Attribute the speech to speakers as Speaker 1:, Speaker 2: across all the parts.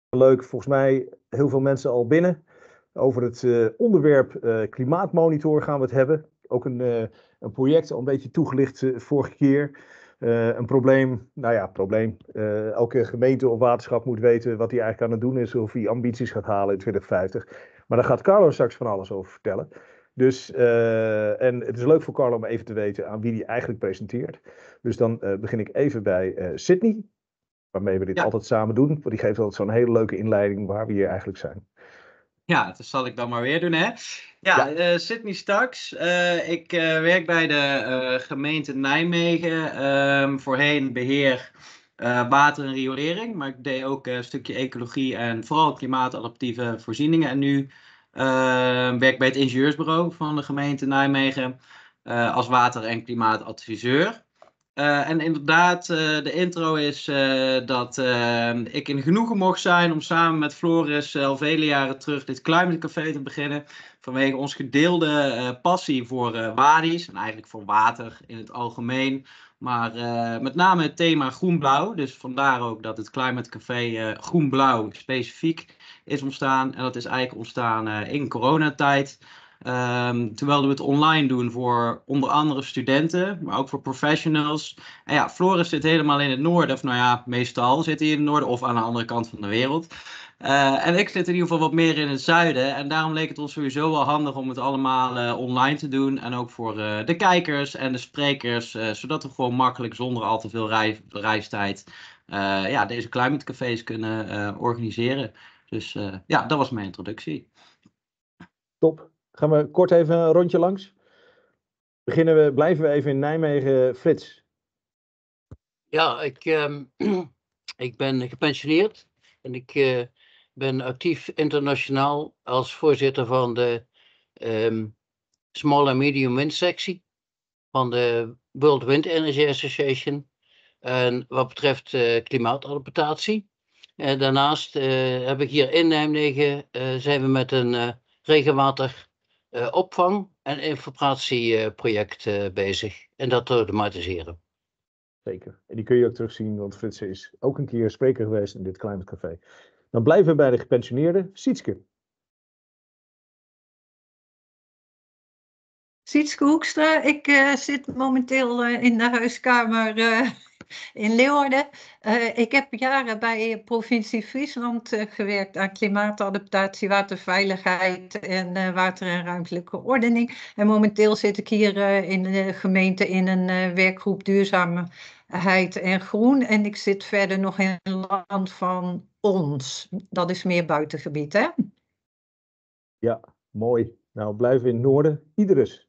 Speaker 1: leuk, volgens mij heel veel mensen al binnen. Over het onderwerp klimaatmonitor gaan we het hebben. Ook een project, al een beetje toegelicht vorige keer. Een probleem, probleem. Elke gemeente of waterschap moet weten wat hij eigenlijk aan het doen is, of hij ambities gaat halen in 2050. Maar daar gaat Carlo straks van alles over vertellen. Dus, en het is leuk voor Carlo om even te weten aan wie hij eigenlijk presenteert. Dus dan begin ik even bij Sydney, waarmee we dit altijd samen doen. Want die geeft altijd zo'n hele leuke inleiding waar we hier eigenlijk zijn.
Speaker 2: Ja, dat zal ik dan maar weer doen, hè. Ja. Sydney Starks. Ik werk bij de gemeente Nijmegen. Voorheen beheer water en riolering. Maar ik deed ook een stukje ecologie en vooral klimaatadaptieve voorzieningen. En nu werk ik bij het ingenieursbureau van de gemeente Nijmegen als water- en klimaatadviseur. En inderdaad, de intro is dat ik in genoegen mocht zijn om samen met Floris al vele jaren terug dit Climate Café te beginnen. Vanwege ons gedeelde passie voor wadi's en eigenlijk voor water in het algemeen. Maar met name het thema groen-blauw. Dus vandaar ook dat het Climate Café groen-blauw specifiek is ontstaan. En dat is eigenlijk ontstaan in coronatijd. Terwijl we het online doen voor onder andere studenten, maar ook voor professionals. En ja, Floris zit helemaal in het noorden, of nou ja, meestal zit hij in het noorden of aan de andere kant van de wereld. En ik zit in ieder geval wat meer in het zuiden. En daarom leek het ons sowieso wel handig om het allemaal online te doen. En ook voor de kijkers en de sprekers, zodat we gewoon makkelijk zonder al te veel reistijd deze climate cafés kunnen organiseren. Dus dat was mijn introductie.
Speaker 1: Top. Gaan we kort even een rondje langs? Blijven we even in Nijmegen. Frits.
Speaker 3: Ja, ik ben gepensioneerd en ik ben actief internationaal als voorzitter van de Small and Medium Wind sectie van de World Wind Energy Association. En wat betreft klimaatadaptatie. Daarnaast heb ik hier in Nijmegen zijn we met een regenwateropvang en informatieproject bezig. En dat te automatiseren.
Speaker 1: Zeker. En die kun je ook terugzien, want Frits is ook een keer spreker geweest in dit Climate Café. Dan blijven we bij de gepensioneerden. Sietske.
Speaker 4: Sietske Hoekstra, ik zit momenteel in de huiskamer in Leeuwarden. Ik heb jaren bij provincie Friesland gewerkt aan klimaatadaptatie, waterveiligheid en water- en ruimtelijke ordening. En momenteel zit ik hier in de gemeente in een werkgroep duurzaamheid en groen. En ik zit verder nog in het land van ons. Dat is meer buitengebied, hè?
Speaker 1: Ja, mooi. Nou, blijven we in het noorden. Iederus.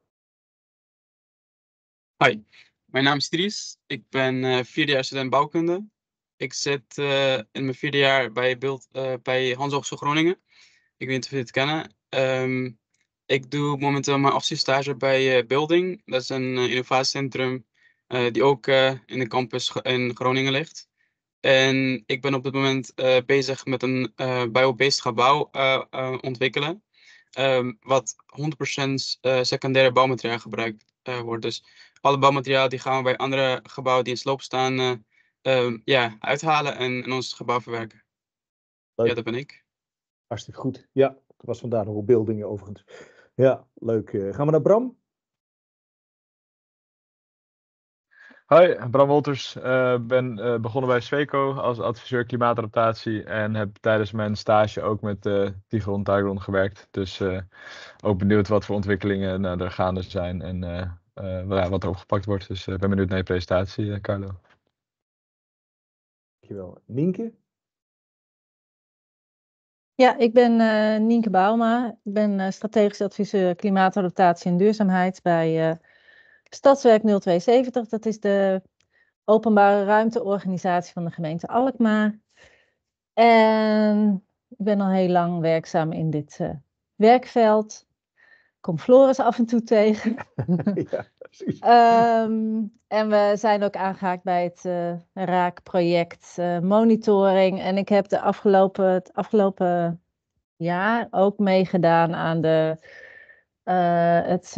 Speaker 5: Hi, mijn naam is Dries. Ik ben vierdejaars student bouwkunde. Ik zit in mijn vierde jaar bij Hans Hogeschool Groningen. Ik weet niet of jullie het kennen. Ik doe momenteel mijn afstudeerstage bij Building. Dat is een innovatiecentrum die ook in de campus in Groningen ligt. En ik ben op dit moment bezig met een biobased gebouw ontwikkelen. Wat 100% secundaire bouwmateriaal gebruikt wordt. Dus alle bouwmateriaal die gaan we bij andere gebouwen die in sloop staan uithalen en in ons gebouw verwerken.
Speaker 1: Leuk.
Speaker 5: Ja, dat ben ik.
Speaker 1: Hartstikke goed. Ja, dat was vandaag nog op Buildingen overigens. Ja, leuk. Gaan we naar Bram?
Speaker 6: Hoi, Bram Wolters. Ben begonnen bij Sweco als adviseur klimaatadaptatie en heb tijdens mijn stage ook met Tigron Tagron gewerkt. Dus ook benieuwd wat voor ontwikkelingen er gaande zijn en wat er opgepakt wordt. Dus ben benieuwd naar je presentatie, Carlo.
Speaker 1: Dankjewel. Nienke?
Speaker 7: Ja, ik ben Nienke Bauma. Ik ben strategisch adviseur klimaatadaptatie en duurzaamheid bij Stadswerk 0270. Dat is de openbare ruimteorganisatie van de gemeente Alkmaar. En ik ben al heel lang werkzaam in dit werkveld. Ik kom Floris af en toe tegen.
Speaker 1: Ja, precies.
Speaker 7: En we zijn ook aangehaakt bij het RAAK-project monitoring. En ik heb het afgelopen jaar ook meegedaan aan het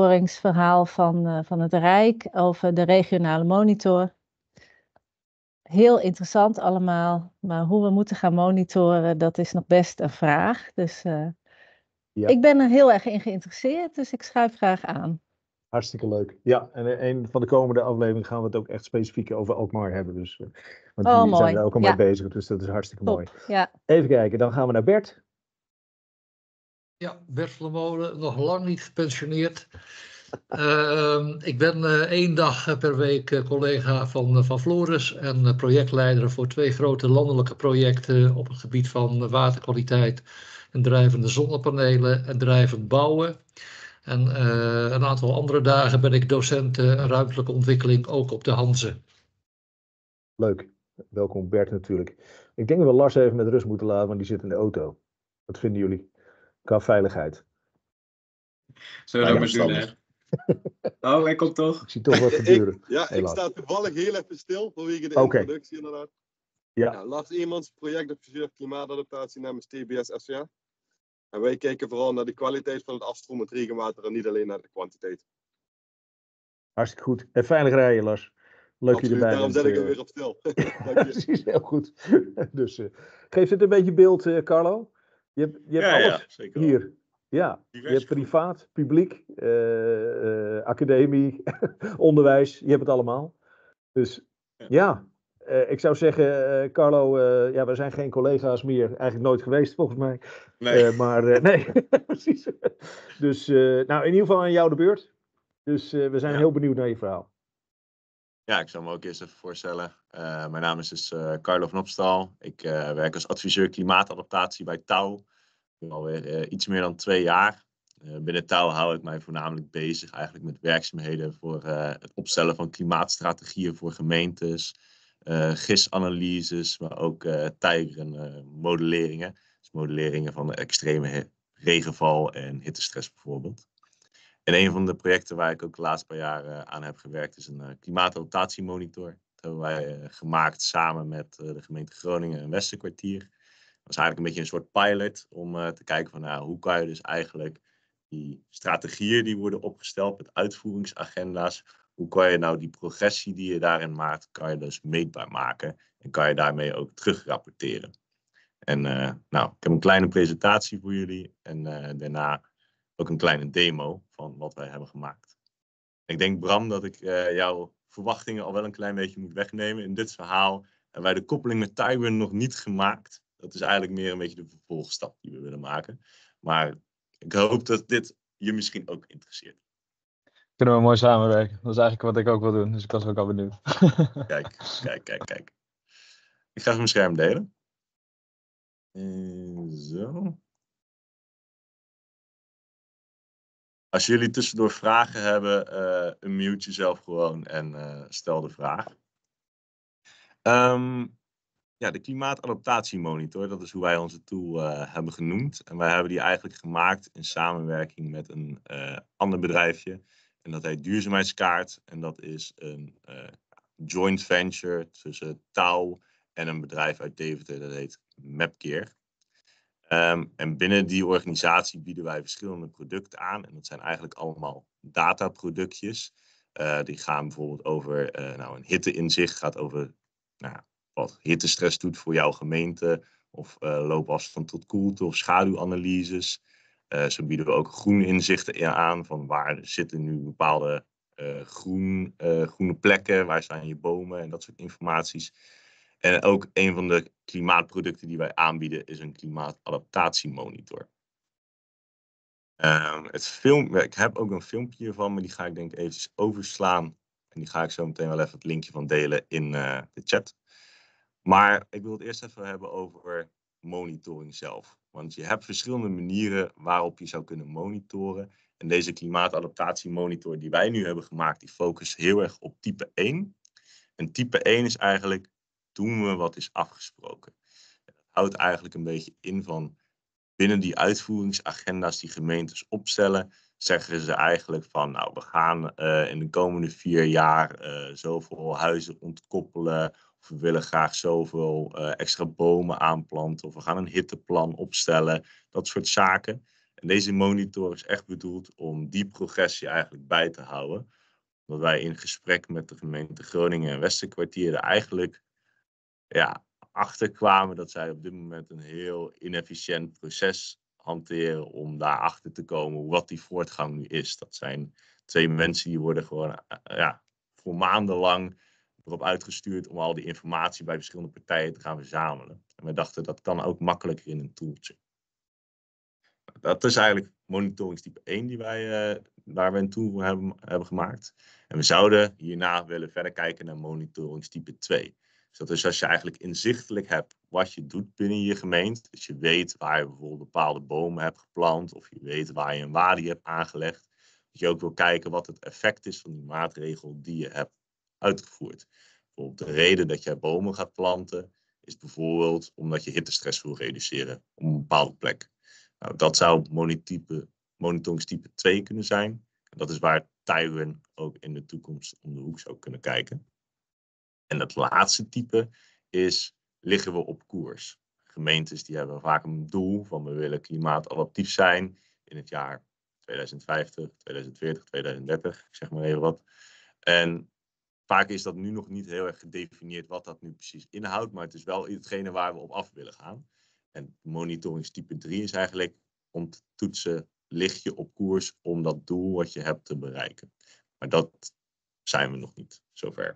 Speaker 7: monitoringsverhaal van het Rijk over de regionale monitor. heel interessant allemaal. Maar hoe we moeten gaan monitoren, dat is nog best een vraag. Dus
Speaker 1: Ja.
Speaker 7: ik ben er heel erg in geïnteresseerd, dus ik schuif graag aan.
Speaker 1: Hartstikke leuk. Ja, en een van de komende afleveringen gaan we het ook echt specifiek over Alkmaar hebben. Dus, want
Speaker 7: Oh,
Speaker 1: jullie zijn
Speaker 7: mooi.
Speaker 1: er ook al mee bezig, dus dat is hartstikke mooi.
Speaker 7: Top. Ja.
Speaker 1: Even kijken, dan gaan we naar Bert.
Speaker 8: Ja, Bert van der Molen, nog lang niet gepensioneerd. Ik ben 1 dag per week collega van Floris en projectleider voor 2 grote landelijke projecten op het gebied van waterkwaliteit en drijvende zonnepanelen en drijvend bouwen. En een aantal andere dagen ben ik docent ruimtelijke ontwikkeling ook op de Hanze.
Speaker 1: Leuk. Welkom Bert natuurlijk. Ik denk dat we Lars even met rust moeten laten, want die zit in de auto. Wat vinden jullie? Qua veiligheid.
Speaker 2: Zullen we dat maar doen, hè? Oh, hij komt toch?
Speaker 1: Ik zie toch wat gebeuren.
Speaker 9: Ik sta toevallig heel even stil vanwege de introductie inderdaad. Ja, Lars Iemans, projectadviseur klimaatadaptatie namens TBS SCA. En wij kijken vooral naar de kwaliteit van het afstromend regenwater en niet alleen naar de kwantiteit.
Speaker 1: Hartstikke goed. En veilig rijden, Lars. Leuk je erbij
Speaker 9: daarom
Speaker 1: bent.
Speaker 9: zet ik hem weer op stil.
Speaker 1: Precies, heel goed. Dus geeft het een beetje beeld, Carlo? Je hebt alles
Speaker 10: zeker
Speaker 1: hier. Ja, je hebt privaat, publiek, academie, onderwijs. Je hebt het allemaal. Dus ja, ik zou zeggen, Carlo, we zijn geen collega's meer. Eigenlijk nooit geweest, volgens mij.
Speaker 10: Nee.
Speaker 1: Nee, precies. Dus in ieder geval aan jou de beurt. Dus we zijn heel benieuwd naar je verhaal.
Speaker 10: Ja, ik zal me ook eerst even voorstellen. Mijn naam is dus Carlo van Opstal. Ik werk als adviseur klimaatadaptatie bij Touw. Ik ben alweer iets meer dan 2 jaar. Binnen Touw hou ik mij voornamelijk bezig eigenlijk met werkzaamheden voor het opstellen van klimaatstrategieën voor gemeentes, GIS-analyses, maar ook tijgerenmodelleringen. Dus modelleringen van de extreme regenval en hittestress bijvoorbeeld. En een van de projecten waar ik ook de laatste paar jaar aan heb gewerkt is een klimaatadaptatiemonitor. Dat hebben wij gemaakt samen met de gemeente Groningen en Westerkwartier. Dat is eigenlijk een beetje een soort pilot om te kijken van hoe kan je dus eigenlijk die strategieën die worden opgesteld met uitvoeringsagenda's, hoe kan je nou die progressie die je daarin maakt, kan je dus meetbaar maken en kan je daarmee ook terugrapporteren. En ik heb een kleine presentatie voor jullie en daarna ook een kleine demo van wat wij hebben gemaakt. Ik denk, Bram, dat ik jouw verwachtingen al wel een klein beetje moet wegnemen. In dit verhaal hebben wij de koppeling met Tywin nog niet gemaakt. Dat is eigenlijk meer een beetje de vervolgstap die we willen maken. Maar ik hoop dat dit je misschien ook interesseert.
Speaker 6: Kunnen we mooi samenwerken. Dat is eigenlijk wat ik ook wil doen. Dus ik was ook al benieuwd.
Speaker 10: Kijk. Ik ga even mijn scherm delen. Zo. Als jullie tussendoor vragen hebben, unmute jezelf gewoon en stel de vraag. De klimaatadaptatiemonitor, dat is hoe wij onze tool hebben genoemd. En wij hebben die eigenlijk gemaakt in samenwerking met een ander bedrijfje. En dat heet Duurzaamheidskaart. En dat is een joint venture tussen Touw en een bedrijf uit Deventer. Dat heet Mapgear. En binnen die organisatie bieden wij verschillende producten aan. En dat zijn eigenlijk allemaal dataproductjes. Die gaan bijvoorbeeld over een hitteinzicht. Gaat over wat hittestress doet voor jouw gemeente. Of loopafstand tot koelte of schaduwanalyses. Zo bieden we ook groene inzichten aan. Van waar zitten nu bepaalde groene plekken. Waar staan je bomen en dat soort informaties. En ook een van de klimaatproducten die wij aanbieden is een klimaatadaptatiemonitor. Ik heb ook een filmpje hiervan, maar die ga ik denk ik eventjes overslaan. En die ga ik zo meteen wel even het linkje van delen in de chat. Maar ik wil het eerst even hebben over monitoring zelf. Want je hebt verschillende manieren waarop je zou kunnen monitoren. En deze klimaatadaptatiemonitor die wij nu hebben gemaakt, die focust heel erg op type 1. En type 1 is eigenlijk, doen we wat is afgesproken. En dat houdt eigenlijk een beetje in van, binnen die uitvoeringsagenda's die gemeentes opstellen, zeggen ze eigenlijk van, we gaan in de komende 4 jaar zoveel huizen ontkoppelen. Of we willen graag zoveel extra bomen aanplanten. Of we gaan een hitteplan opstellen. Dat soort zaken. En deze monitor is echt bedoeld om die progressie eigenlijk bij te houden. Dat wij in gesprek met de gemeente Groningen en Westerkwartier er eigenlijk achterkwamen dat zij op dit moment een heel inefficiënt proces hanteren om daarachter te komen wat die voortgang nu is. Dat zijn 2 mensen die worden gewoon voor maandenlang erop uitgestuurd om al die informatie bij verschillende partijen te gaan verzamelen. En we dachten dat kan ook makkelijker in een tooltje. Dat is eigenlijk monitoringstype 1 waar we een tool voor hebben gemaakt. En we zouden hierna willen verder kijken naar monitoringstype 2. Dus dat is als je eigenlijk inzichtelijk hebt wat je doet binnen je gemeente. Dus je weet waar je bijvoorbeeld bepaalde bomen hebt geplant. Of je weet waar je een wadi hebt aangelegd. Dat je ook wil kijken wat het effect is van die maatregel die je hebt uitgevoerd. Bijvoorbeeld de reden dat jij bomen gaat planten is bijvoorbeeld omdat je hittestress wil reduceren op een bepaalde plek. Nou, dat zou monitoringstype 2 kunnen zijn. En dat is waar Tywin ook in de toekomst om de hoek zou kunnen kijken. En het laatste type is, liggen we op koers? Gemeentes die hebben vaak een doel van we willen klimaatadaptief zijn in het jaar 2050, 2040, 2030, ik zeg maar even wat. En vaak is dat nu nog niet heel erg gedefinieerd wat dat nu precies inhoudt, maar het is wel hetgene waar we op af willen gaan. En monitoringstype 3 is eigenlijk om te toetsen, lig je op koers om dat doel wat je hebt te bereiken. Maar dat zijn we nog niet zover.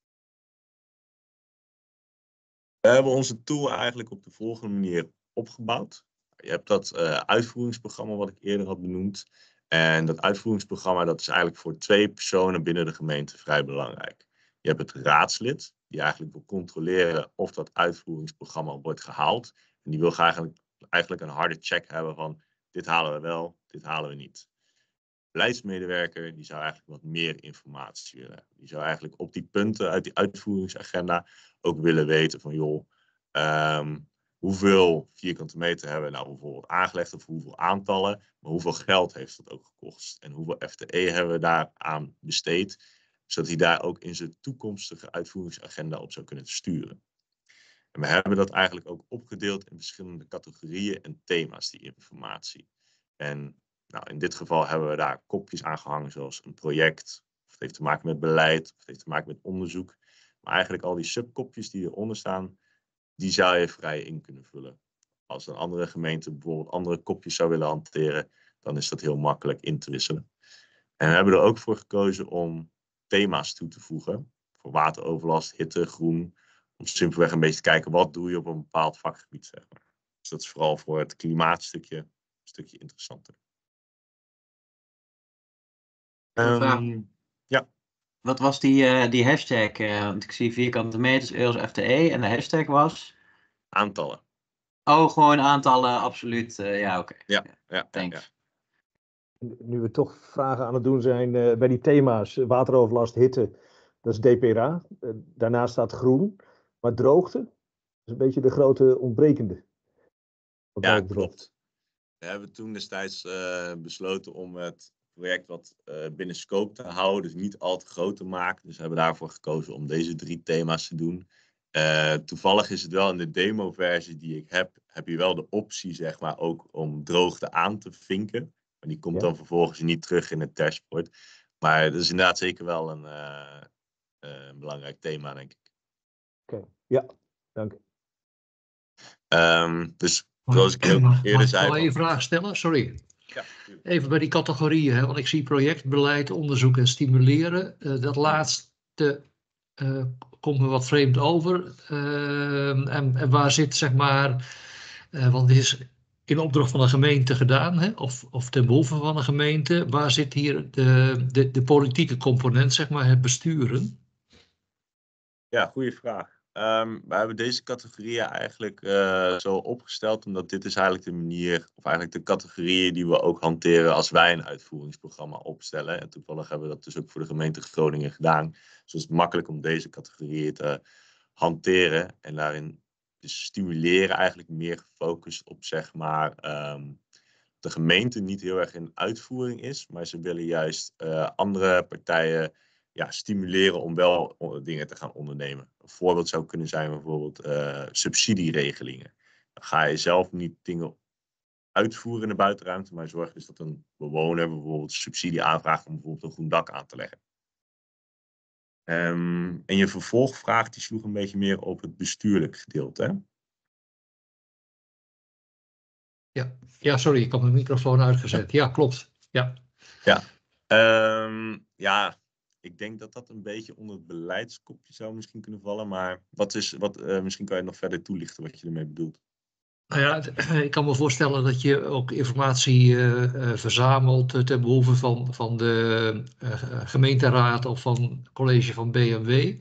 Speaker 10: We hebben onze tool eigenlijk op de volgende manier opgebouwd. Je hebt dat uitvoeringsprogramma wat ik eerder had benoemd. En dat uitvoeringsprogramma dat is eigenlijk voor 2 personen binnen de gemeente vrij belangrijk. Je hebt het raadslid, die eigenlijk wil controleren of dat uitvoeringsprogramma wordt gehaald. En die wil eigenlijk een harde check hebben van dit halen we wel, dit halen we niet. De beleidsmedewerker die zou eigenlijk wat meer informatie willen hebben. Die zou eigenlijk op die punten uit die uitvoeringsagenda ook willen weten van joh, hoeveel vierkante meter hebben we nou bijvoorbeeld aangelegd of hoeveel aantallen, maar hoeveel geld heeft dat ook gekost en hoeveel FTE hebben we daaraan besteed, zodat hij daar ook in zijn toekomstige uitvoeringsagenda op zou kunnen sturen. En we hebben dat eigenlijk ook opgedeeld in verschillende categorieën en thema's, die informatie. En nou, in dit geval hebben we daar kopjes aan gehangen, zoals een project, of het heeft te maken met beleid, of het heeft te maken met onderzoek. Maar eigenlijk al die subkopjes die eronder staan, die zou je vrij in kunnen vullen. Als een andere gemeente bijvoorbeeld andere kopjes zou willen hanteren, dan is dat heel makkelijk in te wisselen. En we hebben er ook voor gekozen om thema's toe te voegen. Voor wateroverlast, hitte, groen. Om simpelweg een beetje te kijken, wat doe je op een bepaald vakgebied, zeg maar. Dus dat is vooral voor het klimaatstukje een stukje interessanter. Ja.
Speaker 2: Wat was die hashtag? Want ik zie vierkante meters, EOS FTE en de hashtag was?
Speaker 10: Aantallen.
Speaker 2: Oh, gewoon aantallen, absoluut. Ja, oké.
Speaker 10: Ja,
Speaker 2: thanks.
Speaker 1: Nu we toch vragen aan het doen zijn bij die thema's, wateroverlast, hitte, dat is DPRA. Daarnaast staat groen, maar droogte is een beetje de grote ontbrekende.
Speaker 10: Ja, klopt. We hebben toen destijds besloten om het project wat binnen scope te houden, dus niet al te groot te maken. Dus we hebben daarvoor gekozen om deze 3 thema's te doen. Toevallig is het wel in de demo-versie die ik heb je wel de optie, zeg maar, ook om droogte aan te vinken. Maar die komt dan vervolgens niet terug in het dashboard. Maar dat is inderdaad zeker wel een belangrijk thema, denk ik.
Speaker 1: Oké, ja, dank u.
Speaker 10: Dus zoals ik ook eerder zei...
Speaker 8: Mag ik een vraag stellen? Sorry.
Speaker 10: Ja,
Speaker 8: even bij die categorieën, hè, want ik zie projectbeleid, onderzoek en stimuleren. Dat laatste komt me wat vreemd over. En waar zit, zeg maar, want dit is in opdracht van een gemeente gedaan, hè, of ten behoeve van een gemeente. Waar zit hier de politieke component, zeg maar, het besturen?
Speaker 10: Ja, goede vraag. We hebben deze categorieën eigenlijk zo opgesteld, omdat dit is eigenlijk de manier, of eigenlijk de categorieën die we ook hanteren als wij een uitvoeringsprogramma opstellen. En toevallig hebben we dat dus ook voor de gemeente Groningen gedaan. Dus het is makkelijk om deze categorieën te hanteren en daarin dus stimuleren eigenlijk meer gefocust op, zeg maar, de gemeente niet heel erg in uitvoering is, maar ze willen juist andere partijen stimuleren om wel dingen te gaan ondernemen. Een voorbeeld zou kunnen zijn bijvoorbeeld subsidieregelingen. Dan ga je zelf niet dingen uitvoeren in de buitenruimte, maar zorg dus dat een bewoner bijvoorbeeld subsidie aanvraagt om bijvoorbeeld een groen dak aan te leggen. En je vervolgvraag die sloeg een beetje meer op het bestuurlijk gedeelte, hè?
Speaker 8: Ja, sorry, ik had mijn microfoon uitgezet. Ja, klopt. Ja.
Speaker 10: Ja, ik denk dat dat een beetje onder het beleidskopje zou misschien kunnen vallen. Maar misschien kan je het nog verder toelichten wat je ermee bedoelt.
Speaker 8: Nou ja, ik kan me voorstellen dat je ook informatie verzamelt ten behoeve van de gemeenteraad of van het college van BMW.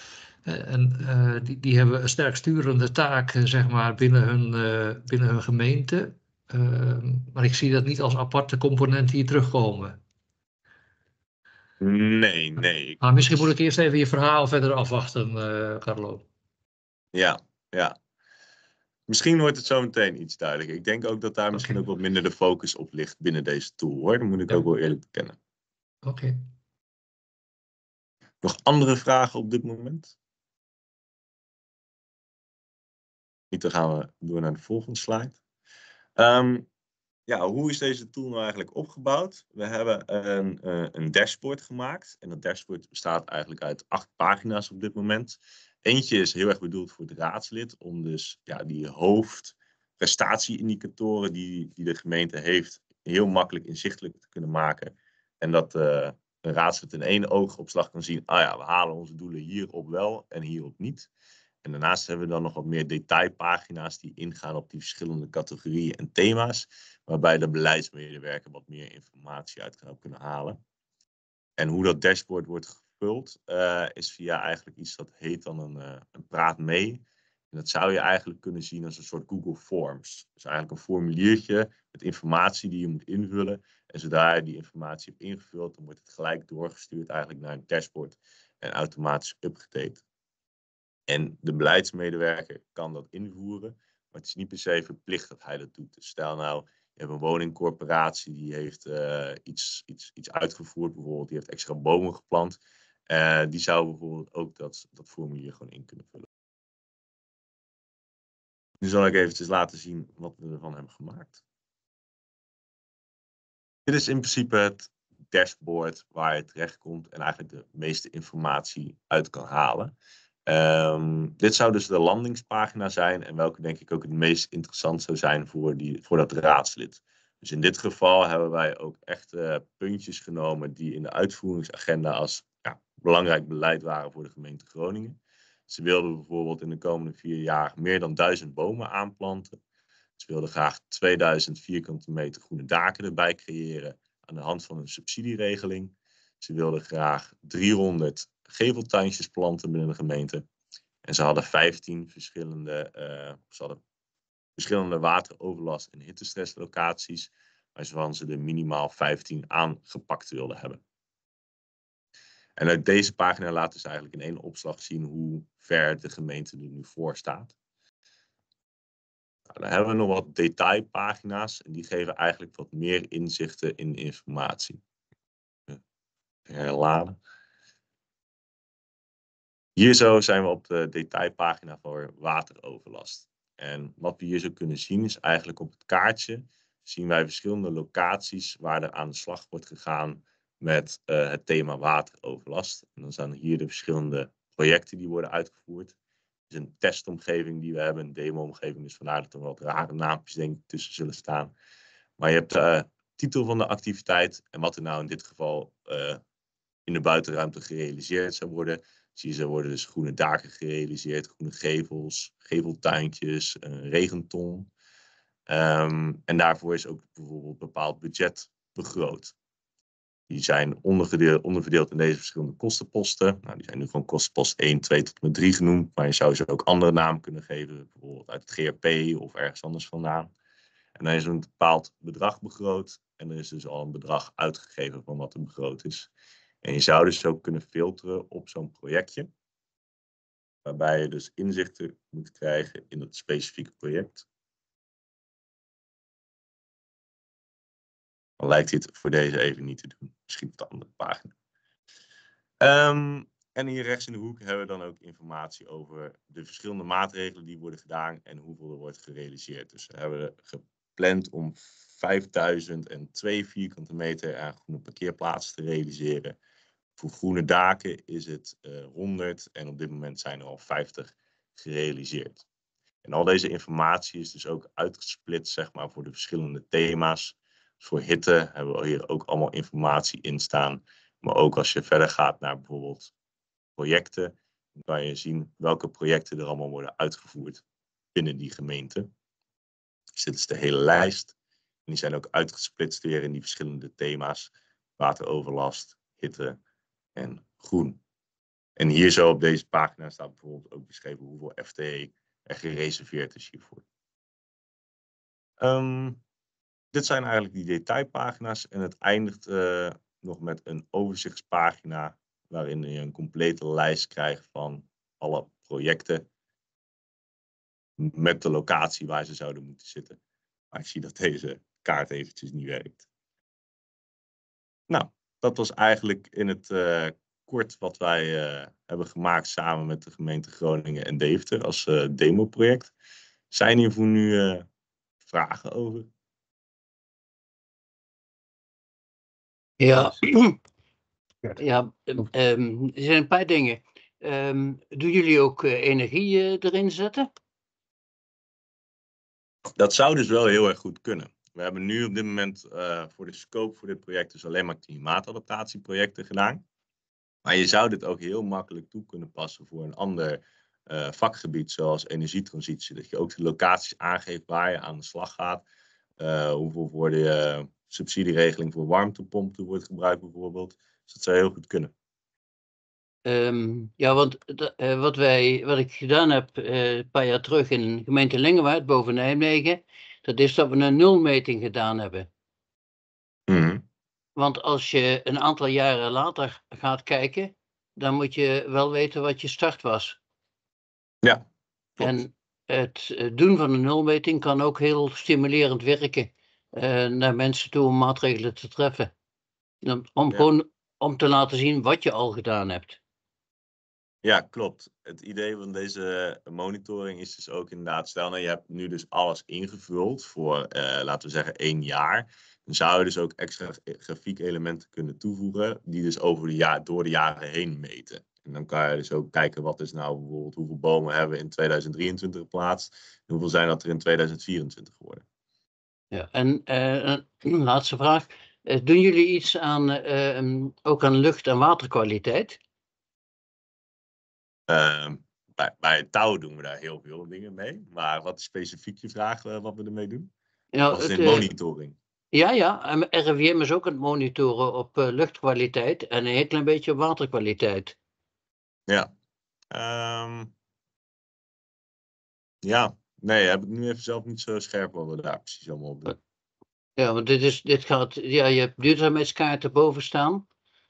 Speaker 8: Die hebben een sterk sturende taak, zeg maar, binnen hun gemeente. Maar ik zie dat niet als aparte component hier terugkomen.
Speaker 10: Nee.
Speaker 8: Maar misschien moet ik eerst even je verhaal verder afwachten, Carlo.
Speaker 10: Ja. Misschien wordt het zo meteen iets duidelijk. Ik denk ook dat daar misschien ook wat minder de focus op ligt binnen deze tool, hoor. Dat moet ik ook wel eerlijk bekennen.
Speaker 8: Oké.
Speaker 10: Nog andere vragen op dit moment? Niet, dan gaan we door naar de volgende slide. Hoe is deze tool nou eigenlijk opgebouwd? We hebben een dashboard gemaakt. En dat dashboard bestaat eigenlijk uit 8 pagina's op dit moment. Eentje is heel erg bedoeld voor het raadslid. Om dus die hoofdprestatieindicatoren die de gemeente heeft, heel makkelijk inzichtelijk te kunnen maken. En dat een raadslid in 1 oogopslag kan zien, we halen onze doelen hierop wel en hierop niet. En daarnaast hebben we dan nog wat meer detailpagina's die ingaan op die verschillende categorieën en thema's, waarbij de beleidsmedewerker wat meer informatie uit kan kunnen halen. En hoe dat dashboard wordt gevuld is via eigenlijk iets dat heet dan een praat mee. En dat zou je eigenlijk kunnen zien als een soort Google Forms. Dus eigenlijk een formuliertje met informatie die je moet invullen. En zodra je die informatie hebt ingevuld, dan wordt het gelijk doorgestuurd eigenlijk naar een dashboard en automatisch upgedate. En de beleidsmedewerker kan dat invoeren, maar het is niet per se verplicht dat hij dat doet. Dus stel nou, je hebt een woningcorporatie die heeft iets uitgevoerd, bijvoorbeeld die heeft extra bomen geplant. Die zou bijvoorbeeld ook dat formulier gewoon in kunnen vullen. Nu zal ik eventjes laten zien wat we ervan hebben gemaakt. Dit is in principe het dashboard waar je terechtkomt en eigenlijk de meeste informatie uit kan halen. Dit zou dus de landingspagina zijn en welke denk ik ook het meest interessant zou zijn voor dat raadslid. Dus in dit geval hebben wij ook echt puntjes genomen die in de uitvoeringsagenda als belangrijk beleid waren voor de gemeente Groningen. Ze wilden bijvoorbeeld in de komende 4 jaar meer dan 1000 bomen aanplanten. Ze wilden graag 2000 vierkante meter groene daken erbij creëren aan de hand van een subsidieregeling. Ze wilden graag 300 geveltuintjes planten binnen de gemeente. En ze hadden 15 verschillende wateroverlast- en hittestresslocaties, waarvan ze er minimaal 15 aangepakt wilden hebben. En uit deze pagina laten ze eigenlijk in 1 opslag zien hoe ver de gemeente er nu voor staat. Dan hebben we nog wat detailpagina's en die geven eigenlijk wat meer inzichten in de informatie. Herladen. Hier zo zijn we op de detailpagina voor wateroverlast. En wat we hier zo kunnen zien is eigenlijk op het kaartje zien wij verschillende locaties waar er aan de slag wordt gegaan met het thema wateroverlast. En dan zijn hier de verschillende projecten die worden uitgevoerd. Het is een testomgeving die we hebben, een demo-omgeving, dus vandaar dat er wat rare naampjes denk ik tussen zullen staan. Maar je hebt de titel van de activiteit en wat er nou in dit geval in de buitenruimte gerealiseerd zou worden. Zie je, er worden dus groene daken gerealiseerd, groene gevels, geveltuintjes, een regenton. En daarvoor is ook bijvoorbeeld bepaald budget begroot. Die zijn onderverdeeld in deze verschillende kostenposten. Nou, die zijn nu gewoon kostenpost 1, 2 tot en met 3 genoemd. Maar je zou ze ook andere namen kunnen geven. Bijvoorbeeld uit het GRP of ergens anders vandaan. En dan is er een bepaald bedrag begroot. En er is dus al een bedrag uitgegeven van wat er begroot is. En je zou dus ook kunnen filteren op zo'n projectje. Waarbij je dus inzichten moet krijgen in het specifieke project. Dan lijkt dit voor deze even niet te doen. Misschien op de andere pagina. En hier rechts in de hoek hebben we dan ook informatie over de verschillende maatregelen die worden gedaan en hoeveel er wordt gerealiseerd. Dus we hebben gepland om 5002 vierkante meter aan groene parkeerplaatsen te realiseren. Voor groene daken is het 100 en op dit moment zijn er al 50 gerealiseerd. En al deze informatie is dus ook uitgesplitst, zeg maar, voor de verschillende thema's. Dus voor hitte hebben we hier ook allemaal informatie in staan. Maar ook als je verder gaat naar bijvoorbeeld projecten, dan kan je zien welke projecten er allemaal worden uitgevoerd binnen die gemeente. Dus dit is de hele lijst. En die zijn ook uitgesplitst weer in die verschillende thema's. Wateroverlast, hitte en groen. En hier zo op deze pagina staat bijvoorbeeld ook beschreven hoeveel FTE er gereserveerd is hiervoor. Dit zijn eigenlijk die detailpagina's en het eindigt nog met een overzichtspagina waarin je een complete lijst krijgt van alle projecten met de locatie waar ze zouden moeten zitten. Maar ik zie dat deze kaart eventjes niet werkt. Nou, dat was eigenlijk in het kort wat wij hebben gemaakt samen met de gemeente Groningen en Deventer als demoproject. Zijn hier voor nu vragen over?
Speaker 3: Ja, ja er zijn een paar dingen. Doen jullie ook energie erin zetten?
Speaker 10: Dat zou dus wel heel erg goed kunnen. We hebben nu op dit moment voor de scope voor dit project dus alleen maar klimaatadaptatieprojecten gedaan. Maar je zou dit ook heel makkelijk toe kunnen passen voor een ander vakgebied zoals energietransitie. Dat je ook de locaties aangeeft waar je aan de slag gaat. Hoeveel voor de subsidieregeling voor warmtepompen wordt gebruikt bijvoorbeeld. Dus dat zou heel goed kunnen.
Speaker 3: Ja, want wat ik gedaan heb een paar jaar terug in de gemeente Lingewaard boven Nijmegen, dat is dat we een nulmeting gedaan hebben. Want als je een aantal jaren later gaat kijken, dan moet je wel weten wat je start was.
Speaker 10: Ja, klopt.
Speaker 3: En het doen van een nulmeting kan ook heel stimulerend werken naar mensen toe om maatregelen te treffen. Om te laten zien wat je al gedaan hebt.
Speaker 10: Ja, klopt. Het idee van deze monitoring is dus ook inderdaad, stel nou je hebt nu dus alles ingevuld voor, laten we zeggen, 1 jaar. Dan zou je dus ook extra grafiekelementen kunnen toevoegen die dus door de jaren heen meten. En dan kan je dus ook kijken wat is nou bijvoorbeeld hoeveel bomen hebben we in 2023 geplaatst en hoeveel zijn dat er in 2024 geworden.
Speaker 3: Ja, en een laatste vraag. Doen jullie iets ook aan lucht- en waterkwaliteit?
Speaker 10: Bij het touw doen we daar heel veel dingen mee. Maar wat is specifiek je vraag wat we ermee doen?
Speaker 3: Ja,
Speaker 10: dat is in monitoring.
Speaker 3: Ja. RIVM is ook aan het monitoren op luchtkwaliteit en een heel klein beetje op waterkwaliteit.
Speaker 10: Ja. Nee, heb ik nu even zelf niet zo scherp wat we daar precies allemaal op doen.
Speaker 3: Ja, want je hebt duurzaamheidskaarten boven staan.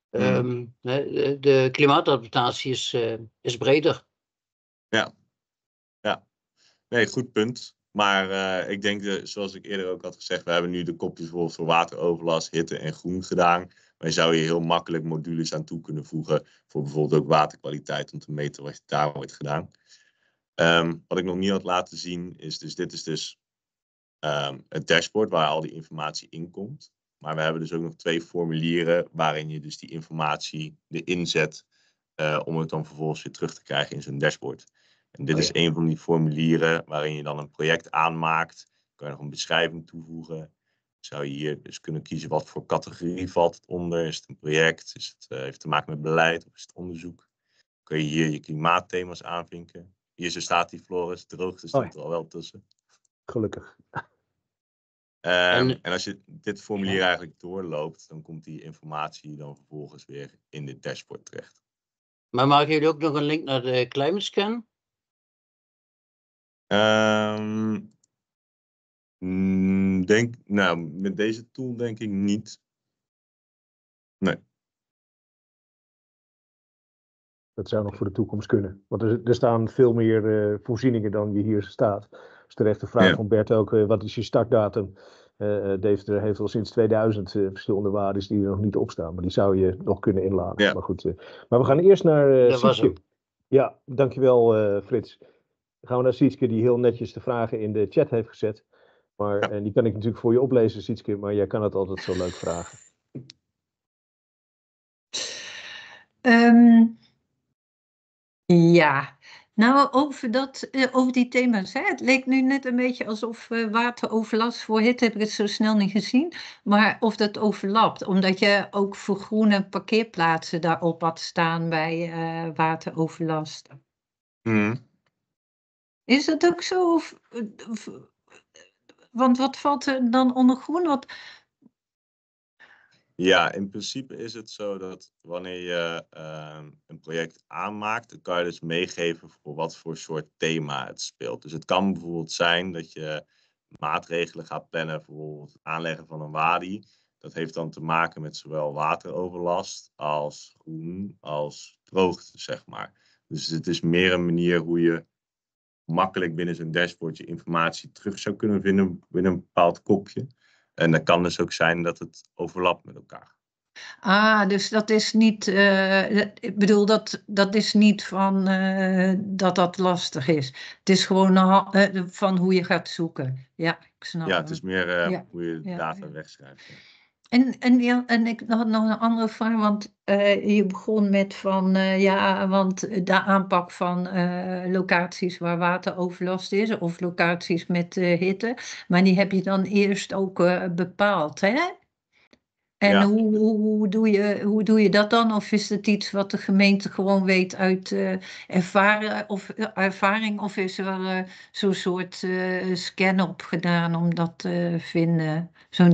Speaker 3: De klimaatadaptatie is breder.
Speaker 10: Ja. Nee, goed punt. Maar ik denk, zoals ik eerder ook had gezegd, we hebben nu de kopjes bijvoorbeeld voor wateroverlast, hitte en groen gedaan. Maar je zou hier heel makkelijk modules aan toe kunnen voegen voor bijvoorbeeld ook waterkwaliteit om te meten wat daar wordt gedaan. Wat ik nog niet had laten zien is, dit is dus het dashboard waar al die informatie in komt. Maar we hebben dus ook nog 2 formulieren waarin je dus die informatie erin zet om het dan vervolgens weer terug te krijgen in zo'n dashboard. En dit is een van die formulieren waarin je dan een project aanmaakt. Dan kan je nog een beschrijving toevoegen. Zou je hier dus kunnen kiezen wat voor categorie valt het onder. Is het een project? Heeft het te maken met beleid of is het onderzoek? Dan kun je hier je klimaatthema's aanvinken. Hier zo staat die, Floris. Droogte stond er al wel tussen.
Speaker 1: Gelukkig.
Speaker 10: En als je dit formulier eigenlijk doorloopt, dan komt die informatie dan vervolgens weer in dit dashboard terecht.
Speaker 3: Maar maken jullie ook nog een link naar de climate scan?
Speaker 10: Met deze tool denk ik niet. Nee.
Speaker 1: Dat zou nog voor de toekomst kunnen. Want er staan veel meer voorzieningen dan je hier staat. Dus terecht de vraag van Bert ook, wat is je startdatum? Deventer heeft al sinds 2000 verschillende waarden die er nog niet op staan. Maar die zou je nog kunnen inladen. Ja. Maar goed. Maar we gaan eerst naar Sietske. Ja, dankjewel Frits. Dan gaan we naar Sietske die heel netjes de vragen in de chat heeft gezet. En die kan ik natuurlijk voor je oplezen, Sietske. Maar jij kan het altijd zo leuk vragen.
Speaker 4: Ja, nou over die thema's. Hè? Het leek nu net een beetje alsof wateroverlast voor hitte heb ik het zo snel niet gezien. Maar of dat overlapt, omdat je ook voor groene parkeerplaatsen daarop had staan bij wateroverlast. Is dat ook zo? Want wat valt er dan onder groen?
Speaker 10: Ja, in principe is het zo dat wanneer je een project aanmaakt, dan kan je dus meegeven voor wat voor soort thema het speelt. Dus het kan bijvoorbeeld zijn dat je maatregelen gaat plannen, bijvoorbeeld het aanleggen van een wadi. Dat heeft dan te maken met zowel wateroverlast als groen, als droogte, zeg maar. Dus het is meer een manier hoe je makkelijk binnen zo'n dashboard je informatie terug zou kunnen vinden binnen een bepaald kopje. En dat kan dus ook zijn dat het overlapt met elkaar.
Speaker 4: Dus dat is niet, ik bedoel, dat is niet van dat lastig is. Het is gewoon van hoe je gaat zoeken. Ja, ik snap
Speaker 10: het is meer hoe je data wegschrijft. Ja.
Speaker 4: En ik had nog een andere vraag, want je begon met van, want de aanpak van locaties waar wateroverlast is, of locaties met hitte, maar die heb je dan eerst ook bepaald, hè? En hoe doe je dat dan? Of is het iets wat de gemeente gewoon weet uit ervaring? Of is er zo'n soort scan op gedaan om dat te vinden? Zo'n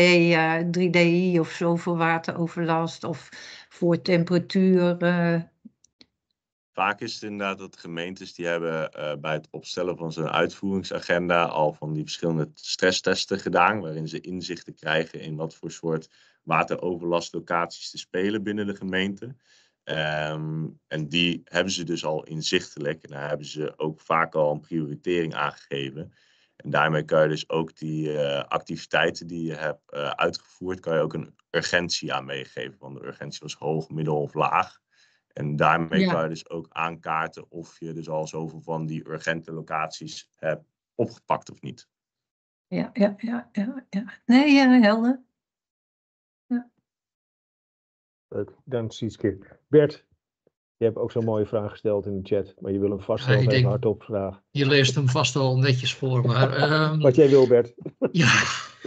Speaker 4: 3DI of zo voor wateroverlast of voor temperatuur?
Speaker 10: Vaak is het inderdaad dat gemeentes die hebben bij het opstellen van zo'n uitvoeringsagenda al van die verschillende stresstesten gedaan, waarin ze inzichten krijgen in wat voor soort wateroverlastlocaties te spelen binnen de gemeente. En die hebben ze dus al inzichtelijk en daar hebben ze ook vaak al een prioritering aangegeven. En daarmee kan je dus ook die activiteiten die je hebt uitgevoerd, kan je ook een urgentie aan meegeven. Want de urgentie was hoog, middel of laag. En daarmee kan je dus ook aankaarten of je dus al zoveel van die urgente locaties hebt opgepakt of niet.
Speaker 4: Ja. Nee, helder. Ja.
Speaker 1: Leuk, dank Sietske. Bert, je hebt ook zo'n mooie vraag gesteld in de chat, maar je wil hem vaststellen even hardop vragen.
Speaker 8: Je leest hem vast wel netjes voor, maar...
Speaker 1: Wat jij wil, Bert.
Speaker 8: Ja.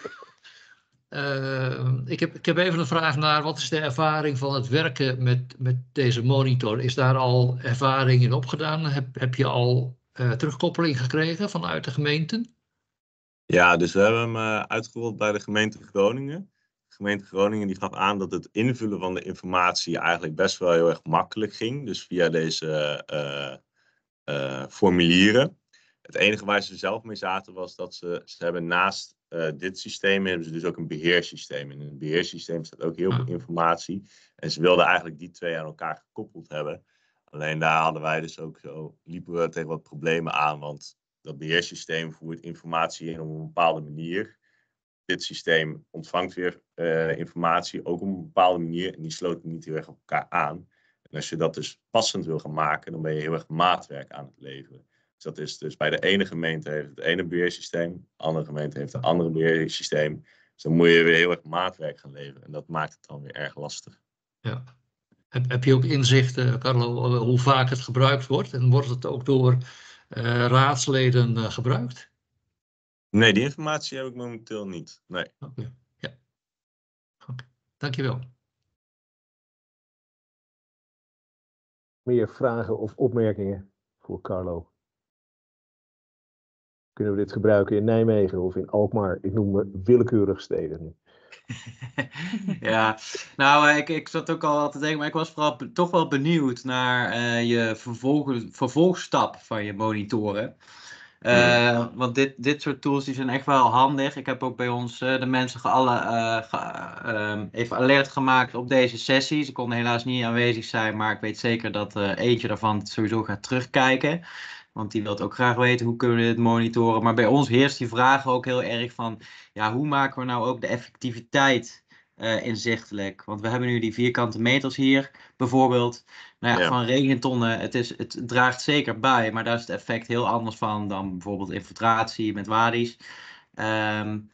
Speaker 8: Ik heb even een vraag naar, wat is de ervaring van het werken met deze monitor? Is daar al ervaring in opgedaan? Heb je al terugkoppeling gekregen vanuit de gemeenten?
Speaker 10: Ja, dus we hebben hem uitgerold bij de gemeente Groningen. De gemeente Groningen die gaf aan dat het invullen van de informatie eigenlijk best wel heel erg makkelijk ging. Dus via deze formulieren. Het enige waar ze zelf mee zaten was dat ze hebben naast dit systeem hebben ze dus ook een beheersysteem. En in het beheersysteem staat ook heel veel informatie. En ze wilden eigenlijk die twee aan elkaar gekoppeld hebben. Alleen daar hadden wij dus ook liepen we tegen wat problemen aan. Want dat beheersysteem voert informatie in op een bepaalde manier. Dit systeem ontvangt weer informatie ook op een bepaalde manier. En die sloten niet heel erg op elkaar aan. En als je dat dus passend wil gaan maken, dan ben je heel erg maatwerk aan het leveren. Dus dat is dus bij de ene gemeente heeft het ene beheersysteem, de andere gemeente heeft een andere beheersysteem. Dus dan moet je weer heel erg maatwerk gaan leveren. En dat maakt het dan weer erg lastig.
Speaker 8: Ja. Heb je ook inzicht, Carlo, hoe vaak het gebruikt wordt? En wordt het ook door raadsleden gebruikt?
Speaker 10: Nee, die informatie heb ik momenteel niet. Nee.
Speaker 8: Oké. Ja. Oké. Dankjewel.
Speaker 1: Meer vragen of opmerkingen voor Carlo? Kunnen we dit gebruiken in Nijmegen of in Alkmaar? Ik noem me willekeurig steden nu.
Speaker 2: Ja, nou, ik zat ook al te denken, maar ik was vooral toch wel benieuwd naar je vervolgstap van je monitoren. Want dit soort tools die zijn echt wel handig. Ik heb ook bij ons de mensen even alert gemaakt op deze sessie. Ze konden helaas niet aanwezig zijn, maar ik weet zeker dat eentje daarvan sowieso gaat terugkijken. Want die wil ook graag weten hoe kunnen we dit monitoren. Maar bij ons heerst die vraag ook heel erg van, ja, hoe maken we nou ook de effectiviteit inzichtelijk? Want we hebben nu die vierkante meters hier bijvoorbeeld. Nou ja, van regentonnen, het draagt zeker bij, maar daar is het effect heel anders van dan bijvoorbeeld infiltratie met wadis.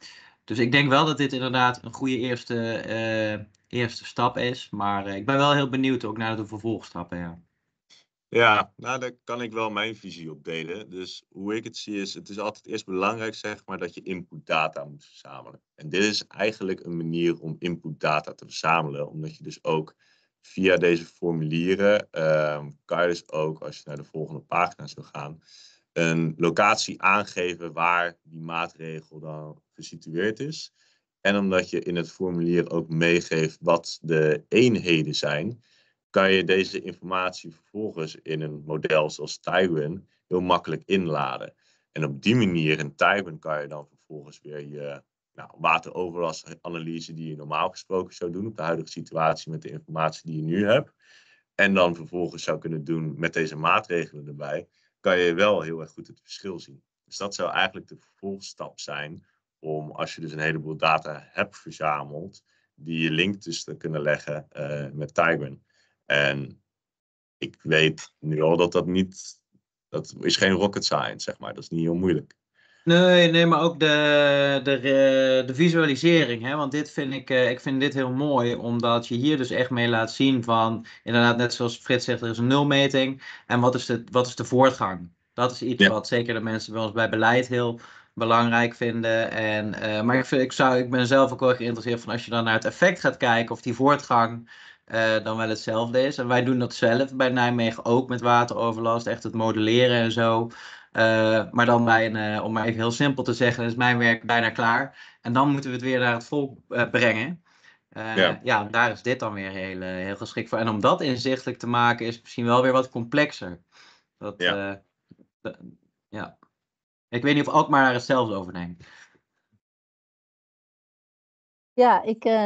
Speaker 2: Dus ik denk wel dat dit inderdaad een goede eerste stap is. Maar ik ben wel heel benieuwd ook naar de vervolgstappen. Ja.
Speaker 10: Ja, nou, daar kan ik wel mijn visie op delen. Dus hoe ik het zie is, het is altijd eerst belangrijk, zeg maar, dat je input data moet verzamelen. En dit is eigenlijk een manier om input data te verzamelen, omdat je dus ook via deze formulieren, kan je dus ook, als je naar de volgende pagina zou gaan, een locatie aangeven waar die maatregel dan gesitueerd is. En omdat je in het formulier ook meegeeft wat de eenheden zijn, kan je deze informatie vervolgens in een model zoals Taiwan heel makkelijk inladen. En op die manier in Taiwan kan je dan vervolgens weer je wateroverlastanalyse die je normaal gesproken zou doen op de huidige situatie met de informatie die je nu hebt. En dan vervolgens zou kunnen doen met deze maatregelen erbij, kan je wel heel erg goed het verschil zien. Dus dat zou eigenlijk de vervolgstap zijn om, als je dus een heleboel data hebt verzameld, die je link tussen te kunnen leggen met Taiwan. En ik weet nu al dat is geen rocket science, zeg maar. Dat is niet heel moeilijk.
Speaker 2: Nee, maar ook de visualisering. Hè? Want ik vind dit heel mooi, omdat je hier dus echt mee laat zien van, inderdaad, net zoals Frits zegt, er is een nulmeting. En wat is de voortgang? Dat is iets wat zeker de mensen bij ons bij beleid heel belangrijk vinden. Maar ik ben zelf ook wel geïnteresseerd van als je dan naar het effect gaat kijken of die voortgang dan wel hetzelfde is. En wij doen dat zelf bij Nijmegen ook met wateroverlast, echt het modelleren en zo. Maar dan om maar even heel simpel te zeggen, is mijn werk bijna klaar. En dan moeten we het weer naar het volk brengen. Daar is dit dan weer heel geschikt voor. En om dat inzichtelijk te maken is misschien wel weer wat complexer. Ik weet niet of Alkmaar daar hetzelfde over denkt.
Speaker 7: Ja,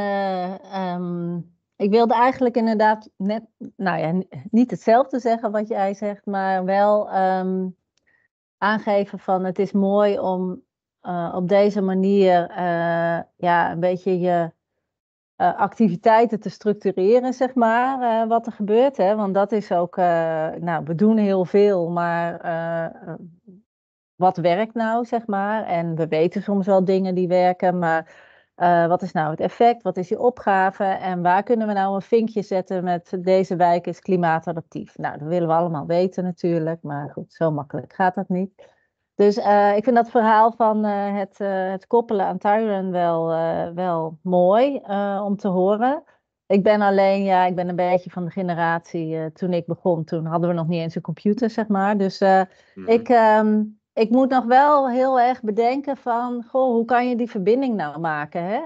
Speaker 7: ik wilde eigenlijk inderdaad net, niet hetzelfde zeggen wat jij zegt, maar wel aangeven van het is mooi om op deze manier een beetje je activiteiten te structureren, zeg maar, wat er gebeurt. Hè? Want dat is ook, we doen heel veel, maar wat werkt nou, zeg maar? En we weten soms wel dingen die werken, maar wat is nou het effect? Wat is je opgave? En waar kunnen we nou een vinkje zetten met deze wijk is klimaatadaptief? Nou, dat willen we allemaal weten natuurlijk, maar goed, zo makkelijk gaat dat niet. Dus ik vind dat verhaal van het koppelen aan Taiwan wel mooi om te horen. Ik ben een beetje van de generatie, toen ik begon, toen hadden we nog niet eens een computer, zeg maar. Dus ik moet nog wel heel erg bedenken van, goh, hoe kan je die verbinding nou maken, hè?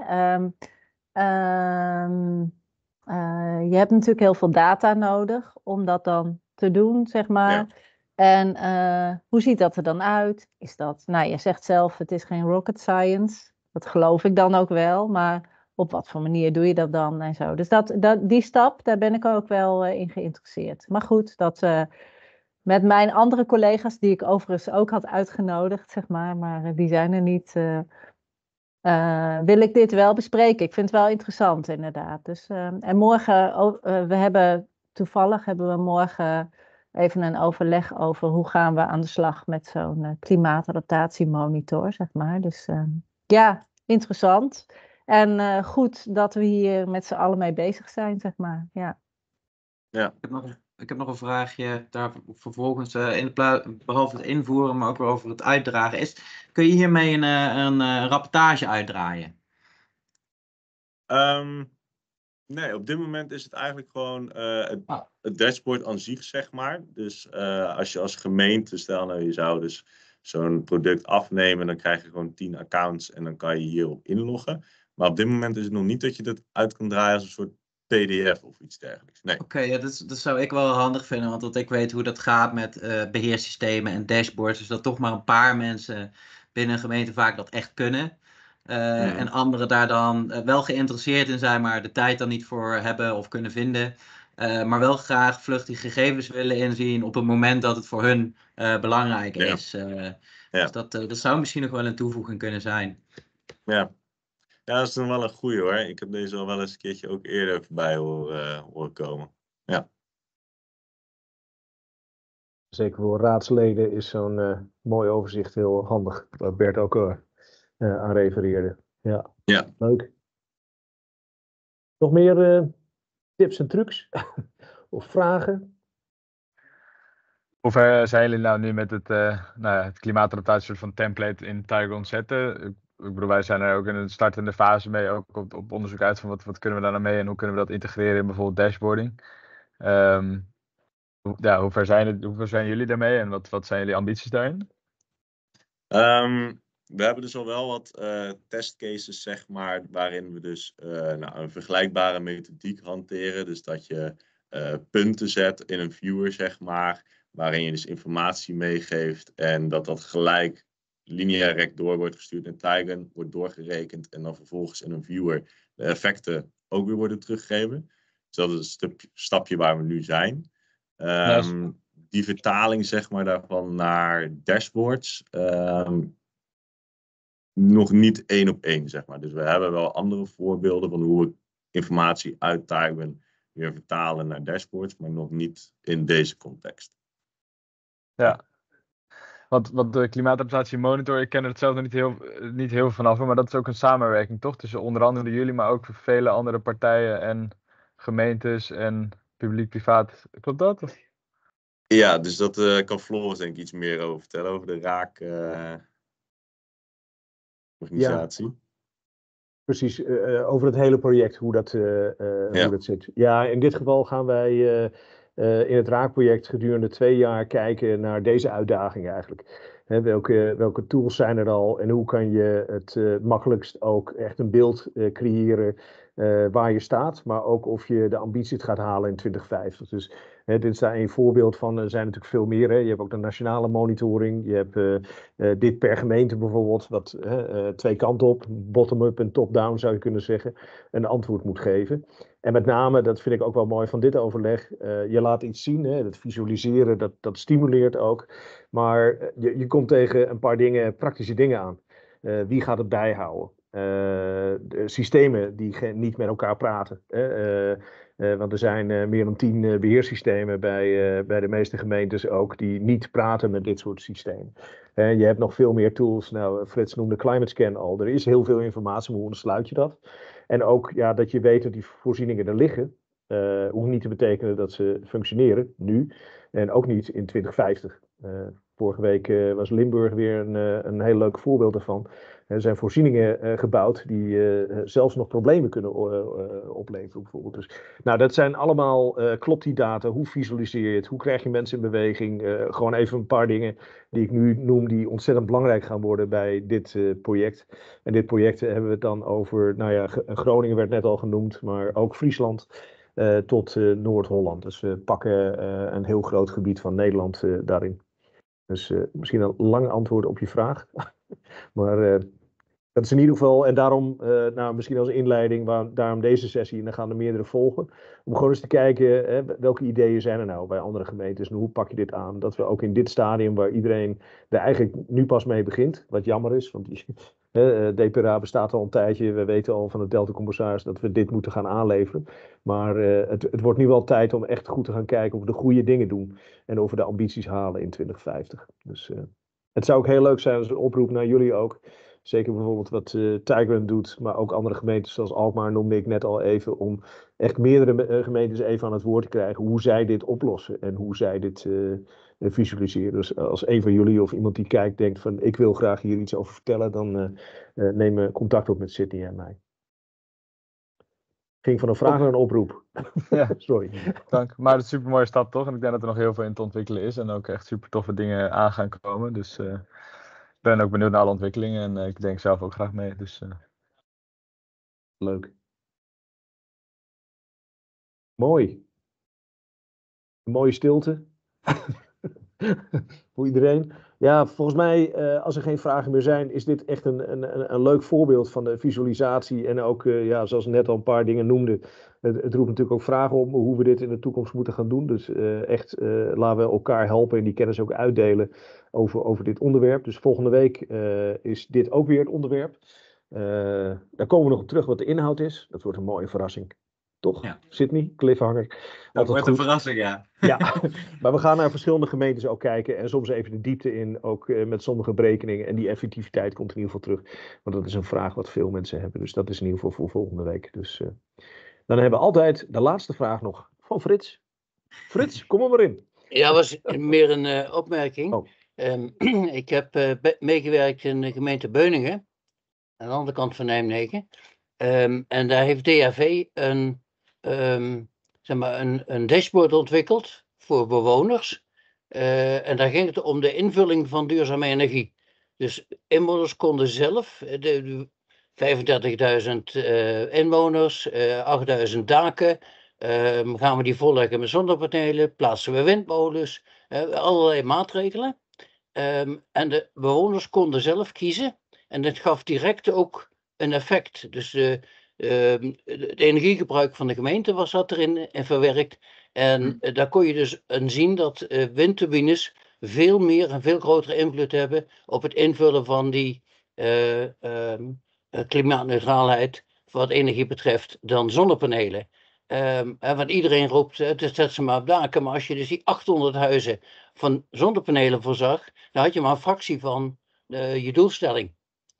Speaker 7: Je hebt natuurlijk heel veel data nodig om dat dan te doen, zeg maar. Ja. En hoe ziet dat er dan uit? Is dat, je zegt zelf, het is geen rocket science. Dat geloof ik dan ook wel, maar op wat voor manier doe je dat dan en zo. Dus die stap, daar ben ik ook wel in geïnteresseerd. Maar goed, met mijn andere collega's, die ik overigens ook had uitgenodigd, zeg maar die zijn er niet, wil ik dit wel bespreken. Ik vind het wel interessant, inderdaad. Dus, en morgen, toevallig hebben we morgen even een overleg over hoe gaan we aan de slag met zo'n klimaatadaptatiemonitor, zeg maar. Dus interessant. En goed dat we hier met z'n allen mee bezig zijn, zeg maar. Ja.
Speaker 2: Ik heb nog een vraagje daar vervolgens, behalve het invoeren, maar ook weer over het uitdragen. Kun je hiermee een rapportage uitdraaien?
Speaker 10: Nee, op dit moment is het eigenlijk gewoon het dashboard aan zich, zeg maar. Dus als je als gemeente, stel je zou dus zo'n product afnemen, dan krijg je gewoon 10 accounts en dan kan je hierop inloggen. Maar op dit moment is het nog niet dat je dat uit kan draaien als een soort PDF of iets dergelijks. Nee.
Speaker 2: Oké, dat zou ik wel handig vinden, want ik weet hoe dat gaat met beheersystemen en dashboards. Dus dat toch maar een paar mensen binnen een gemeente vaak dat echt kunnen. En anderen daar dan wel geïnteresseerd in zijn, maar de tijd dan niet voor hebben of kunnen vinden. Maar wel graag vlug die gegevens willen inzien op het moment dat het voor hun belangrijk is. Dus dat zou misschien nog wel een toevoeging kunnen zijn.
Speaker 10: Ja, dat is dan wel een goeie hoor. Ik heb deze al wel eens een keertje ook eerder voorbij horen komen. Ja.
Speaker 1: Zeker voor raadsleden is zo'n mooi overzicht heel handig, waar Bert ook aan refereerde. Ja, leuk. Nog meer tips en trucs? Of vragen?
Speaker 6: Hoe ver zijn jullie nou nu met het klimaatadaptatie soort van template in Tiger zetten? Ik bedoel, wij zijn er ook in een startende fase mee, ook op onderzoek uit van wat kunnen we daar nou mee en hoe kunnen we dat integreren in bijvoorbeeld dashboarding. Hoe ver zijn jullie daarmee en wat zijn jullie ambities daarin?
Speaker 10: We hebben dus al wel wat testcases, zeg maar, waarin we dus een vergelijkbare methodiek hanteren. Dus dat je punten zet in een viewer, zeg maar, waarin je dus informatie meegeeft en dat gelijk lineair rechtdoor wordt gestuurd in Tiger, wordt doorgerekend en dan vervolgens in een viewer de effecten ook weer worden teruggegeven. Dus dat is het stapje waar we nu zijn.
Speaker 6: Nice.
Speaker 10: Die vertaling, zeg maar, daarvan naar dashboards, nog niet 1 op 1, zeg maar. Dus we hebben wel andere voorbeelden van hoe we informatie uit Tiger weer vertalen naar dashboards, maar nog niet in deze context.
Speaker 6: Ja, want de klimaatadaptatie monitor, ik ken er het zelf nog niet heel vanaf, maar dat is ook een samenwerking, toch? Tussen onder andere jullie, maar ook vele andere partijen en gemeentes en publiek-privaat. Klopt dat?
Speaker 10: Ja, dus dat kan Floris denk ik iets meer over vertellen, over de RAAC-organisatie.
Speaker 1: Ja. Precies, over het hele project, hoe dat zit. Ja, in dit geval gaan wij in het RAAC-project gedurende 2 jaar kijken naar deze uitdaging eigenlijk. Welke tools zijn er al en hoe kan je het makkelijkst ook echt een beeld creëren waar je staat, maar ook of je de ambities gaat halen in 2050. Dus dit is daar een voorbeeld van. Er zijn natuurlijk veel meer. Hè. Je hebt ook de nationale monitoring. Je hebt dit per gemeente bijvoorbeeld, wat 2 kanten op, bottom-up en top-down zou je kunnen zeggen, een antwoord moet geven. En met name, dat vind ik ook wel mooi van dit overleg, je laat iets zien, hè, dat visualiseren, dat stimuleert ook. Maar je komt tegen een paar praktische dingen aan. Wie gaat het bijhouden? De systemen die niet met elkaar praten. Want er zijn meer dan 10 beheersystemen bij de meeste gemeentes ook die niet praten met dit soort systemen. Je hebt nog veel meer tools. Nou, Frits noemde ClimateScan al. Er is heel veel informatie, maar hoe ontsluit je dat? En ook dat je weet dat die voorzieningen er liggen. Hoeft niet te betekenen dat ze functioneren nu en ook niet in 2050. Vorige week was Limburg weer een heel leuk voorbeeld daarvan. Er zijn voorzieningen gebouwd die zelfs nog problemen kunnen opleveren bijvoorbeeld. Dus, nou, dat zijn allemaal, klopt die data, hoe visualiseer je het, hoe krijg je mensen in beweging? Gewoon even een paar dingen die ik nu noem die ontzettend belangrijk gaan worden bij dit project. En dit project hebben we het dan over, Groningen werd net al genoemd, maar ook Friesland tot Noord-Holland. Dus we pakken een heel groot gebied van Nederland daarin. Dus misschien een lang antwoord op je vraag. Maar dat is in ieder geval, en daarom, misschien als inleiding, daarom deze sessie, en dan gaan er meerdere volgen. Om gewoon eens te kijken, welke ideeën zijn er nou bij andere gemeentes en hoe pak je dit aan? Dat we ook in dit stadium, waar iedereen er eigenlijk nu pas mee begint, wat jammer is, want DPRA bestaat al een tijdje. We weten al van de Delta-commissaris dat we dit moeten gaan aanleveren. Maar het wordt nu wel tijd om echt goed te gaan kijken of we de goede dingen doen. En of we de ambities halen in 2050. Dus het zou ook heel leuk zijn als een oproep naar jullie ook. Zeker bijvoorbeeld wat Tiger doet, maar ook andere gemeentes zoals Alkmaar noemde ik net al even. Om echt meerdere gemeentes even aan het woord te krijgen hoe zij dit oplossen en hoe zij dit visualiseren. Dus als een van jullie of iemand die kijkt denkt van ik wil graag hier iets over vertellen, dan neem contact op met Sydney en mij. Ging van een vraag naar een oproep.
Speaker 6: Ja,
Speaker 1: sorry.
Speaker 6: Dank. Maar het is een super mooie stap toch? En ik denk dat er nog heel veel in te ontwikkelen is en ook echt super toffe dingen aan gaan komen. Dus ik ben ook benieuwd naar alle ontwikkelingen en ik denk zelf ook graag mee. Dus,
Speaker 1: leuk. Mooi. Een mooie stilte. Voor iedereen. Ja, volgens mij, als er geen vragen meer zijn, is dit echt een leuk voorbeeld van de visualisatie. En ook, zoals net al een paar dingen noemde, het roept natuurlijk ook vragen op hoe we dit in de toekomst moeten gaan doen. Dus laten we elkaar helpen en die kennis ook uitdelen over dit onderwerp. Dus volgende week is dit ook weer het onderwerp. Daar komen we nog op terug wat de inhoud is. Dat wordt een mooie verrassing. toch?
Speaker 2: Ja.
Speaker 1: Sydney, cliffhanger.
Speaker 2: Dat wordt een verrassing, ja.
Speaker 1: Ja, maar we gaan naar verschillende gemeentes ook kijken en soms even de diepte in, ook met sommige berekeningen. En die effectiviteit komt in ieder geval terug, want dat is een vraag wat veel mensen hebben. Dus dat is in ieder geval voor volgende week. Dus dan hebben we altijd de laatste vraag nog van Frits. Frits, kom er maar in.
Speaker 3: Ja, was meer een opmerking.
Speaker 1: Oh.
Speaker 3: Ik heb meegewerkt in de gemeente Beuningen, aan de andere kant van Nijmegen. En daar heeft DHV een dashboard ontwikkeld voor bewoners. En daar ging het om de invulling van duurzame energie. Dus inwoners konden zelf, 35.000 inwoners, 8.000 daken. Gaan we die volleggen met zonnepanelen? Plaatsen we windmolens? Allerlei maatregelen. En de bewoners konden zelf kiezen. En dat gaf direct ook een effect. Dus het energiegebruik van de gemeente was dat erin verwerkt. En daar kon je dus aan zien dat windturbines veel meer en veel grotere invloed hebben op het invullen van die klimaatneutraalheid wat energie betreft dan zonnepanelen. Want iedereen roept, zet ze maar op daken. Maar als je dus die 800 huizen van zonnepanelen voorzag, dan had je maar een fractie van je doelstelling.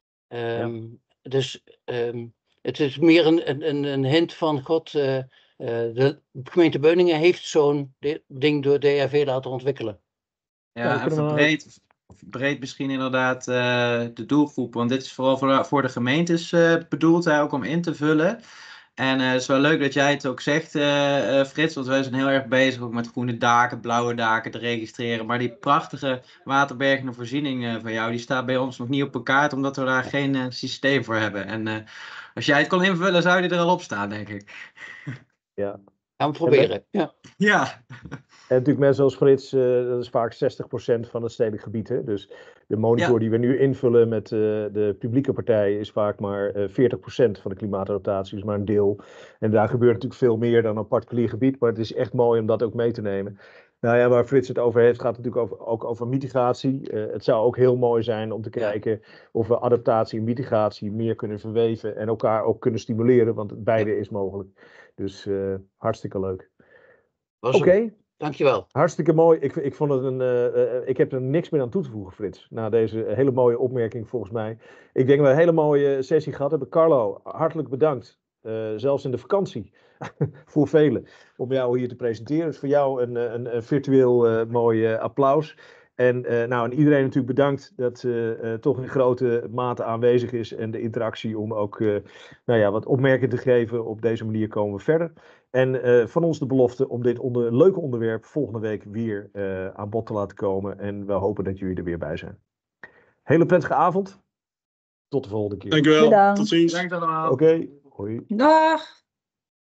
Speaker 3: Dus het is meer een hint van God. De gemeente Beuningen heeft zo'n ding door DHV laten ontwikkelen.
Speaker 2: Ja, en verbreed misschien inderdaad de doelgroep. Want dit is vooral voor de gemeentes bedoeld, ook om in te vullen. En het is wel leuk dat jij het ook zegt, Frits, want wij zijn heel erg bezig ook met groene daken, blauwe daken te registreren. Maar die prachtige waterbergende voorziening van jou, die staat bij ons nog niet op een kaart, omdat we daar geen systeem voor hebben. En als jij het kon invullen, zou die er al op staan, denk ik.
Speaker 1: Ja.
Speaker 3: Gaan we proberen.
Speaker 2: Ja.
Speaker 1: En natuurlijk mensen zoals Frits, dat is vaak 60% van het stedelijk gebied. Hè? Dus de monitor die we nu invullen met de publieke partijen is vaak maar 40% van de klimaatadaptatie, dus maar een deel. En daar gebeurt natuurlijk veel meer dan op particulier gebied, maar het is echt mooi om dat ook mee te nemen. Nou ja, waar Frits het over heeft, gaat het natuurlijk ook over mitigatie. Het zou ook heel mooi zijn om te kijken of we adaptatie en mitigatie meer kunnen verweven en elkaar ook kunnen stimuleren, want beide is mogelijk. Dus hartstikke leuk. Oké.
Speaker 3: Dankjewel.
Speaker 1: Hartstikke mooi. Ik vond het ik heb er niks meer aan toe te voegen, Frits. Na deze hele mooie opmerking volgens mij. Ik denk dat we een hele mooie sessie gehad hebben. Carlo, hartelijk bedankt. Zelfs in de vakantie. Voor velen. Om jou hier te presenteren. Dus voor jou een virtueel mooi applaus. En iedereen natuurlijk bedankt dat toch in grote mate aanwezig is. En de interactie om ook wat opmerkingen te geven. Op deze manier komen we verder. En van ons de belofte om dit leuke onderwerp volgende week weer aan bod te laten komen. En we hopen dat jullie er weer bij zijn. Hele prettige avond. Tot de volgende keer.
Speaker 9: Dank u wel.
Speaker 7: Bedankt.
Speaker 9: Tot ziens.
Speaker 2: Dank allemaal.
Speaker 1: Oké. Hoi.
Speaker 4: Dag.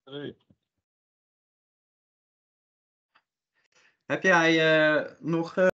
Speaker 2: Heb jij nog